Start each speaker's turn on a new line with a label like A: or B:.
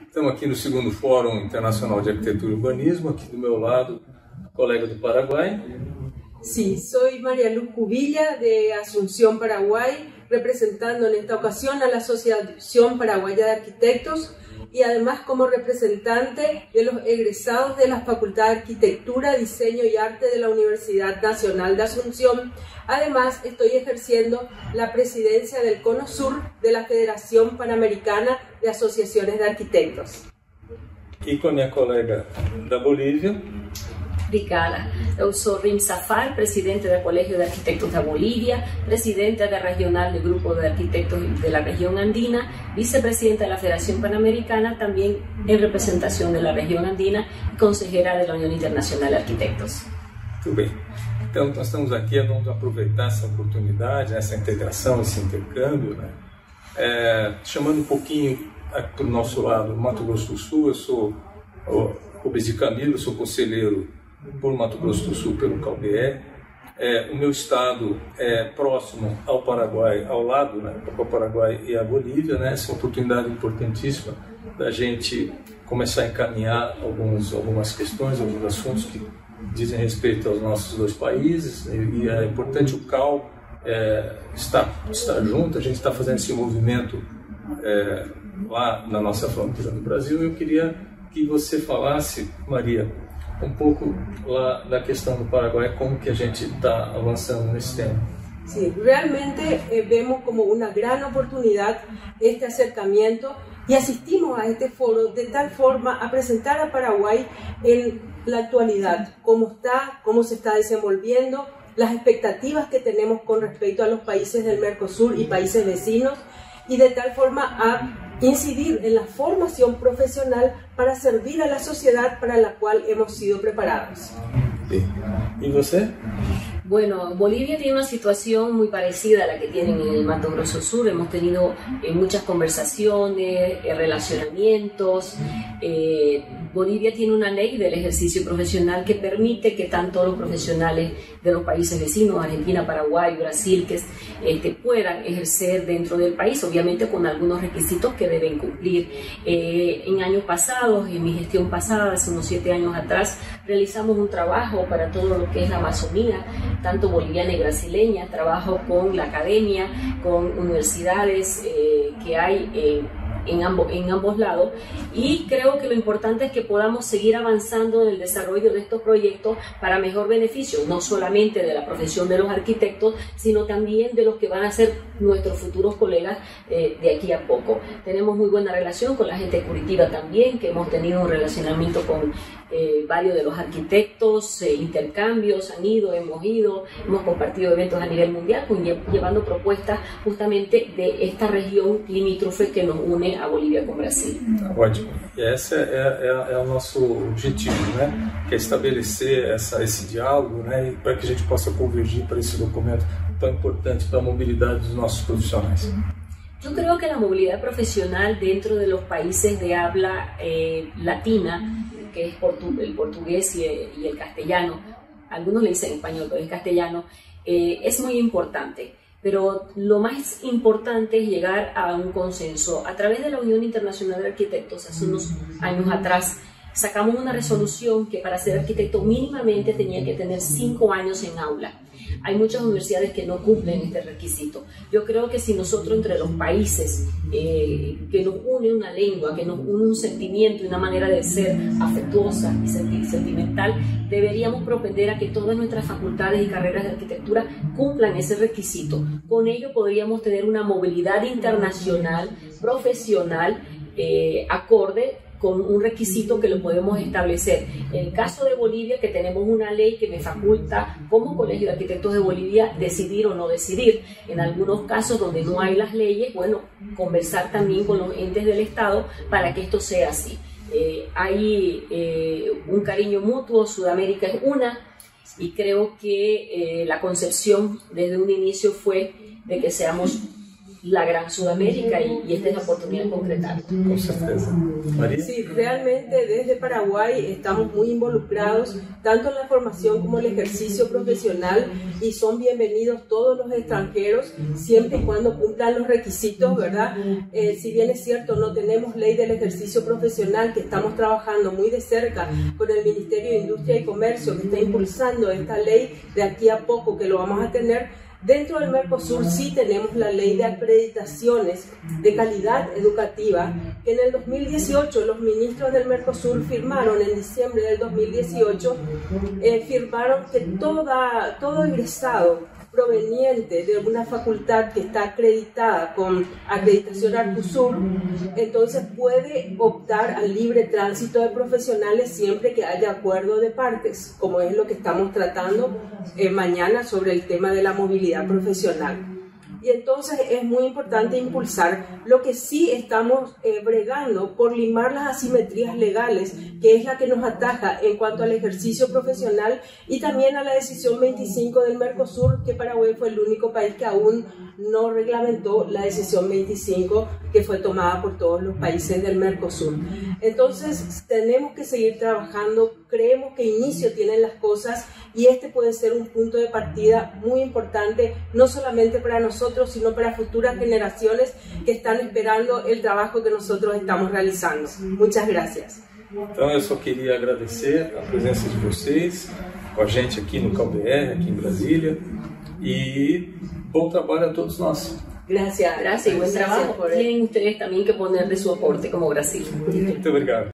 A: Estamos aqui no segundo Fórum Internacional de Arquitetura e Urbanismo, aqui do meu lado, colega do Paraguai.
B: Sí, soy María Luz Cubilla de Asunción, Paraguay, representando en esta ocasión a la Asociación Paraguaya de Arquitectos y además como representante de los egresados de la Facultad de Arquitectura, Diseño y Arte de la Universidad Nacional de Asunción. Además, estoy ejerciendo la presidencia del Cono Sur de la Federación Panamericana de Asociaciones de Arquitectos.
A: E com a minha colega da Bolívia.
C: Obrigada. Eu sou Rim Safar, presidente del Colegio de Arquitectos de Bolivia, presidenta de regional del Grupo de Arquitectos de la Región Andina, vicepresidenta de la Federación Panamericana, también en representación de la Región Andina y consejera de la Unión Internacional de Arquitectos.
A: Muito bem. Então, nós estamos aqui, vamos aproveitar essa oportunidade, essa integração, esse intercâmbio, né? Chamando um pouquinho para o nosso lado, Mato Grosso do Sul. Eu sou Rubens de Camilo, sou conselheiro por Mato Grosso do Sul pelo CalBR. O meu estado é próximo ao Paraguai, ao lado, né, ao Paraguai e à Bolívia, né? Essa é uma oportunidade importantíssima da gente começar a encaminhar algumas questões, alguns assuntos que dizem respeito aos nossos dois países, e é importante o CAL estar junto. A gente está fazendo esse movimento lá na nossa fronteira do Brasil. Eu queria que você falasse, Maria, um pouco lá da questão do Paraguai, como que a gente está avançando nesse tema.
B: Sí, realmente vemos como una gran oportunidad este acercamiento y asistimos a este foro de tal forma a presentar a Paraguay en la actualidad, cómo se está desenvolviendo, las expectativas que tenemos con respecto a los países del Mercosur y países vecinos, y de tal forma a incidir en la formación profesional para servir a la sociedad para la cual hemos sido preparados.
A: ¿Y usted?
C: Bueno, Bolivia tiene una situación muy parecida a la que tienen en el Mato Grosso Sur. Hemos tenido muchas conversaciones, relacionamientos. Bolivia tiene una ley del ejercicio profesional que permite que tanto los profesionales de los países vecinos, Argentina, Paraguay, Brasil, que puedan ejercer dentro del país, obviamente con algunos requisitos que deben cumplir. En años pasados, en mi gestión pasada, hace unos 7 años atrás, realizamos un trabajo para todo lo que es la Amazonía, tanto boliviana y brasileña. Trabajo con la academia, con universidades que hay en ambos lados, y creo que lo importante es que podamos seguir avanzando en el desarrollo de estos proyectos para mejor beneficio, no solamente de la profesión de los arquitectos, sino también de los que van a ser nuestros futuros colegas de aquí a poco. Tenemos muy buena relación con la gente de Curitiba también, que hemos tenido un relacionamiento con varios de los arquitectos, intercambios, hemos compartido eventos a nivel mundial, llevando propuestas justamente de esta región limítrofe que nos une a Bolívia com Brasil.
A: Ótimo. E esse é o nosso objetivo, né? Que é estabelecer esse diálogo, né? Para que a gente possa convergir para esse documento tão importante para a mobilidade dos nossos profissionais.
C: Yo creo que la movilidad profesional dentro de los países de habla latina, que es el portugués y el castellano, algunos le dicen español, pero es castellano, es muy importante. Pero lo más importante es llegar a un consenso. A través de la Unión Internacional de Arquitectos, hace unos años atrás, sacamos una resolución que para ser arquitecto mínimamente tenía que tener 5 años en aula. Hay muchas universidades que no cumplen este requisito. Yo creo que si nosotros entre los países que nos une una lengua, que nos une un sentimiento y una manera de ser afectuosa y sentimental, deberíamos propender a que todas nuestras facultades y carreras de arquitectura cumplan ese requisito. Con ello podríamos tener una movilidad internacional, profesional, acorde con un requisito que lo podemos establecer. En el caso de Bolivia, que tenemos una ley que me faculta como Colegio de Arquitectos de Bolivia decidir o no decidir. En algunos casos donde no hay las leyes, bueno, conversar también con los entes del Estado para que esto sea así. Hay un cariño mutuo, Sudamérica es una, y creo que la concepción desde un inicio fue de que seamos la gran Sudamérica y esta es la oportunidad de concretarlo.
A: Com certeza. María?
B: Sí, realmente desde Paraguay estamos muy involucrados tanto en la formación como en el ejercicio profesional y son bienvenidos todos los extranjeros siempre y cuando cumplan los requisitos, ¿verdad? Si bien es cierto, no tenemos ley del ejercicio profesional, que estamos trabajando muy de cerca con el Ministerio de Industria y Comercio, que está impulsando esta ley de aquí a poco que lo vamos a tener. Dentro del Mercosur sí tenemos la ley de acreditaciones de calidad educativa, que en el 2018 los ministros del Mercosur firmaron, en diciembre del 2018, firmaron que todo egresado proveniente de una facultad que está acreditada con acreditación Arcusur, entonces puede optar al libre tránsito de profesionales siempre que haya acuerdo de partes, como es lo que estamos tratando mañana sobre el tema de la movilidad profesional. Y entonces es muy importante impulsar lo que sí estamos bregando por limar las asimetrías legales, que es la que nos ataja en cuanto al ejercicio profesional y también a la decisión 25 del Mercosur, que Paraguay fue el único país que aún no reglamentó la decisión 25 que fue tomada por todos los países del Mercosur. Entonces tenemos que seguir trabajando, creemos que inicio tienen las cosas y este puede ser un punto de partida muy importante, no solamente para nosotros, sino para futuras generaciones que están esperando el trabajo que nosotros estamos realizando. Muchas gracias.
A: Então eu só queria agradecer a presença de vocês com a gente aqui no CalBR, aqui em Brasília, e bom trabalho a todos nós.
B: Gracias.
C: Gracias y buen trabajo. Tienen ustedes también que poner de su aporte como Brasil.
A: Muito obrigado.